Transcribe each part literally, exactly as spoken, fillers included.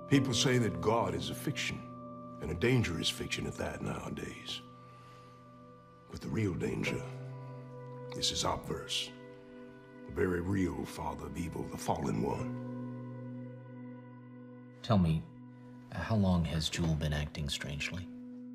People say that God is a fiction, and a dangerous fiction at that nowadays. But the real danger, this is obverse. The very real father of evil, the fallen one. Tell me, how long has Jewel been acting strangely?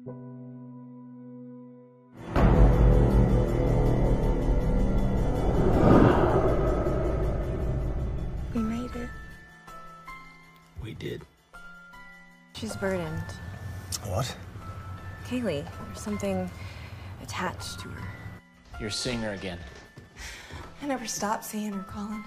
We made it. We did. She's burdened. What? Kaylee, there's something attached to her. You're seeing her again. I never stopped seeing her, Colin.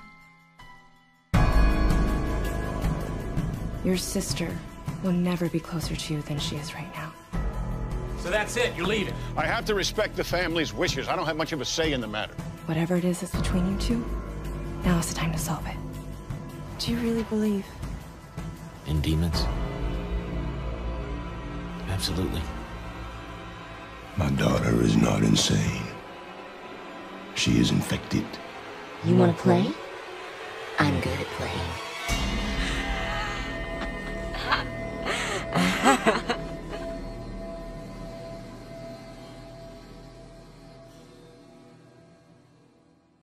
Your sister will never be closer to you than she is right now. So that's it, you're leaving. I have to respect the family's wishes. I don't have much of a say in the matter. Whatever it is that's between you two, now is the time to solve it. Do you really believe? In demons? Absolutely. My daughter is not insane. She is infected. You want to play? I'm good at playing.